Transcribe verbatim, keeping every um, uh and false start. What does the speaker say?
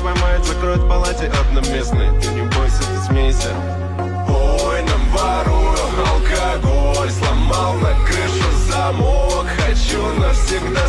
поймает, закроет в палате одноместной. Ты не бойся, ты смейся. Ой, нам ворую алкоголь, сломал на крышу замок. Хочу навсегда